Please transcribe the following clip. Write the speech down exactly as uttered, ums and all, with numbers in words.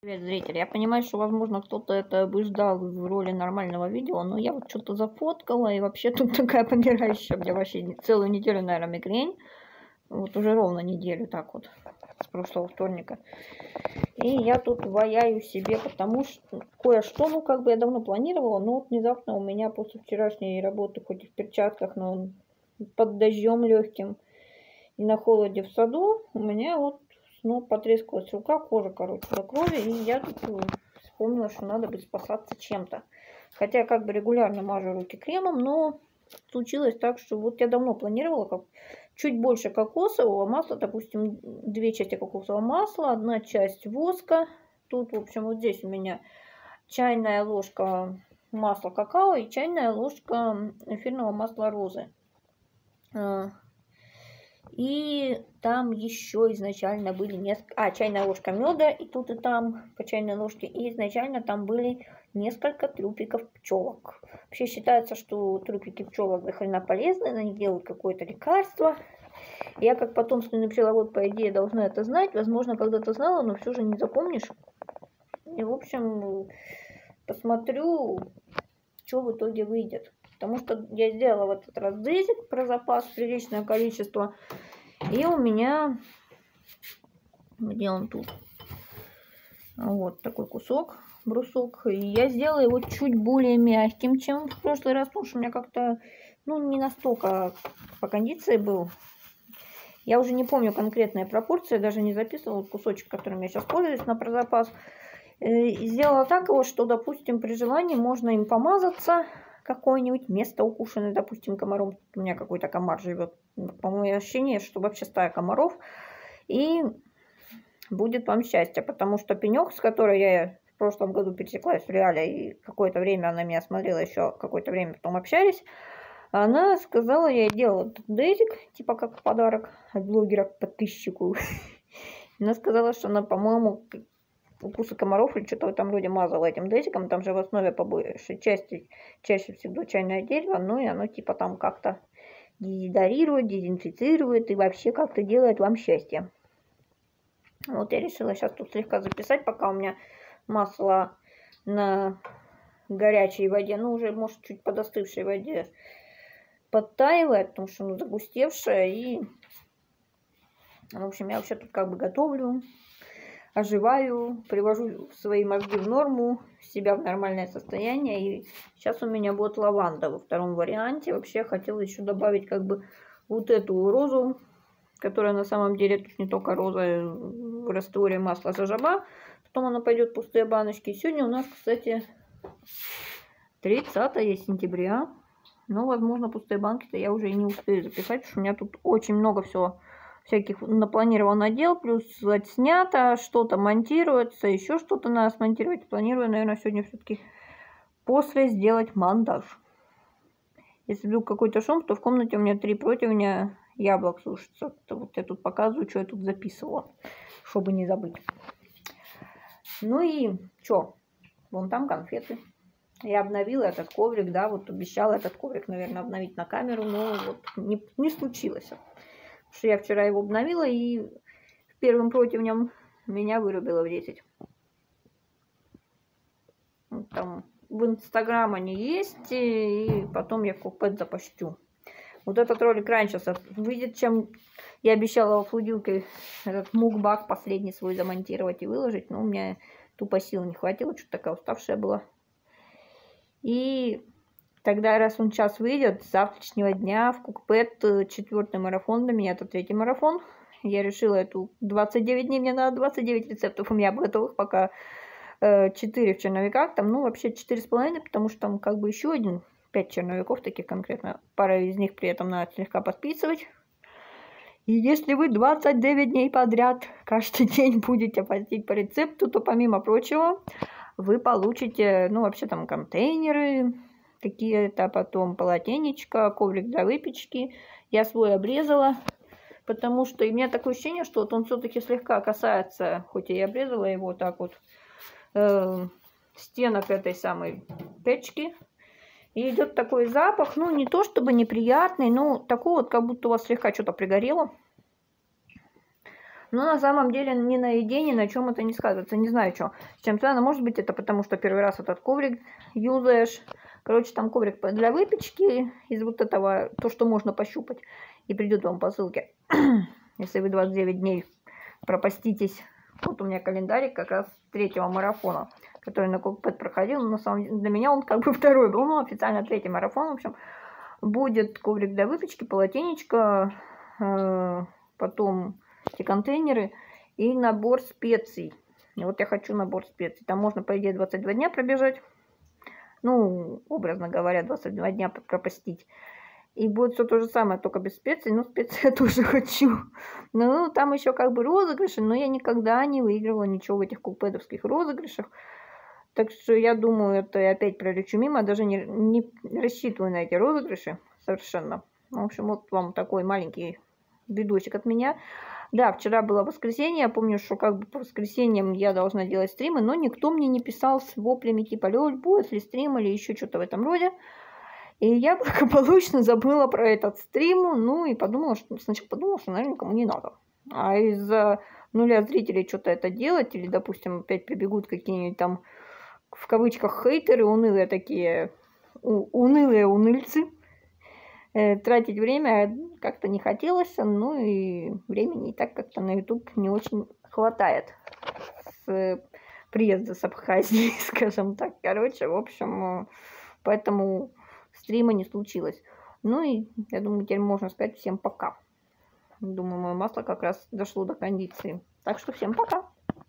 Привет, зрители. Я понимаю, что, возможно, кто-то это бы ждал в роли нормального видео, но я вот что-то зафоткала, и вообще тут такая помирающая, мне вообще целую неделю, наверное, мигрень. Вот уже ровно неделю так вот, с прошлого вторника. И я тут ваяю себе, потому что кое-что, ну, как бы я давно планировала, но вот внезапно у меня после вчерашней работы, хоть и в перчатках, но под дождем легким и на холоде в саду, у меня вот ну, потрескалась рука, кожа, короче, до крови, и я тут вспомнила, что надо бы спасаться чем-то. Хотя я как бы регулярно мажу руки кремом, но случилось так, что вот я давно планировала как чуть больше кокосового масла, допустим, две части кокосового масла, одна часть воска. Тут, в общем, вот здесь у меня чайная ложка масла какао и чайная ложка эфирного масла розы. И там еще изначально были несколько... А, чайная ложка меда, и тут и там по чайной ложке. И изначально там были несколько трупиков пчелок. Вообще считается, что трупики пчелок до хрена полезны, на них делают какое-то лекарство. Я как потомственный пчеловод, по идее, должна это знать. Возможно, когда-то знала, но все же не запомнишь. И, в общем, посмотрю, что в итоге выйдет. Потому что я сделала в этот раз дезик про запас, приличное количество. И у меня... Где он тут? Вот такой кусок, брусок. И я сделала его чуть более мягким, чем в прошлый раз. Потому что у меня как-то, ну, не настолько по кондиции был. Я уже не помню конкретные пропорции. Даже не записывала кусочек, которым я сейчас пользуюсь на прозапас. И сделала так его, что, допустим, при желании можно им помазаться. Какое-нибудь место укушенное, допустим, комаром. У меня какой-то комар живет. По-моему, ощущение, что вообще стая комаров. И будет вам счастье, потому что пенек, с которой я в прошлом году пересеклась в реале, и какое-то время она меня смотрела, еще какое-то время потом общались, она сказала, я делала этот дезик, типа как подарок от блогера подписчику. Она сказала, что она, по-моему, укусы комаров или что-то в этом роде мазала этим дезиком. Там же в основе по большей части чаще всего чайное дерево, ну и оно типа там как-то дезодорирует, дезинфицирует и вообще как-то делает вам счастье. Вот я решила сейчас тут слегка записать, пока у меня масло на горячей воде, ну уже может чуть подостывшей воде подтаивает, потому что оно загустевшее. И в общем я вообще тут как бы готовлю, оживаю, привожу свои мозги в норму, себя в нормальное состояние. И сейчас у меня будет лаванда во втором варианте. Вообще я хотела еще добавить как бы вот эту розу, которая на самом деле тут не только роза в растворе масла жожоба. Потом она пойдет в пустые баночки. И сегодня у нас, кстати, тридцатое сентября. Но, возможно, пустые банки-то я уже и не успею записать, потому что у меня тут очень много всего всяких напланировано дел, плюс отснято, что-то монтируется, еще что-то надо смонтировать. Планирую, наверное, сегодня все-таки после сделать монтаж. Если вдруг какой-то шум, то в комнате у меня три противня яблок сушится. То вот я тут показываю, что я тут записывала, чтобы не забыть. Ну и что? Вон там конфеты. Я обновила этот коврик, да, вот обещала этот коврик, наверное, обновить на камеру, но вот не, не случилось. Что я вчера его обновила, и первым противнем меня вырубило в десять. Там в Инстаграм они есть, и потом я в Кукпэд запощу. Вот этот ролик раньше выйдет, чем я обещала во флудилке этот мукбак последний свой замонтировать и выложить. Но у меня тупо сил не хватило, что-то такая уставшая была. И тогда, раз он сейчас выйдет, с завтрашнего дня в Кукпэд четвертый марафон, для меня это третий марафон. Я решила эту двадцать девять дней, мне надо двадцать девять рецептов у меня готовых, пока четыре в черновиках, там, ну, вообще четыре с половиной, потому что там как бы еще один, пять черновиков таких конкретно, пара из них при этом надо слегка подписывать. И если вы двадцать девять дней подряд каждый день будете постить по рецепту, то помимо прочего вы получите, ну, вообще там контейнеры, какие-то потом полотенечко, коврик для выпечки. Я свой обрезала, потому что и у меня такое ощущение, что вот он все-таки слегка касается, хоть и я обрезала его так вот, э, стенок этой самой печки. И идет такой запах, ну, не то чтобы неприятный, но такой вот, как будто у вас слегка что-то пригорело. Но на самом деле ни на еде, ни на чем это не сказывается. Не знаю, что. С чем связано. Может быть, это потому, что первый раз этот коврик юзаешь. Короче, там коврик для выпечки из вот этого, то, что можно пощупать. И придет вам по ссылке. Если вы двадцать девять дней пропаститесь. Вот у меня календарик как раз третьего марафона, который на Cookpad проходил. Но на самом деле для меня он как бы второй был. Ну, официально третий марафон. В общем, будет коврик для выпечки, полотенечко, э, потом эти контейнеры и набор специй. И вот я хочу набор специй. Там можно, по идее, двадцать два дня пробежать. Ну, образно говоря, двадцать два дня пропастить. И будет все то же самое, только без специй. Ну, специи я тоже хочу. Ну, там еще как бы розыгрыши, но я никогда не выигрывала ничего в этих кукпэдовских розыгрышах. Так что я думаю, это я опять пролечу мимо. Даже не, не рассчитываю на эти розыгрыши совершенно. В общем, вот вам такой маленький видосик от меня. Да, вчера было воскресенье. Я помню, что как бы по воскресеньям я должна делать стримы, но никто мне не писал с воплями типа «Лёль, будет ли стрим?» или еще что-то в этом роде. И я благополучно забыла про этот стрим, ну и подумала, что сначала подумала, что, наверное, никому не надо. А из-за нуля зрителей что-то это делать, или, допустим, опять прибегут какие-нибудь там, в кавычках, хейтеры, унылые такие, унылые уныльцы, э, тратить время как-то не хотелось, ну и времени и так как-то на YouTube не очень хватает с приезда с Абхазии, скажем так. Короче, в общем, поэтому стрима не случилось. Ну и я думаю, теперь можно сказать всем пока. Думаю, мое масло как раз дошло до кондиции. Так что всем пока.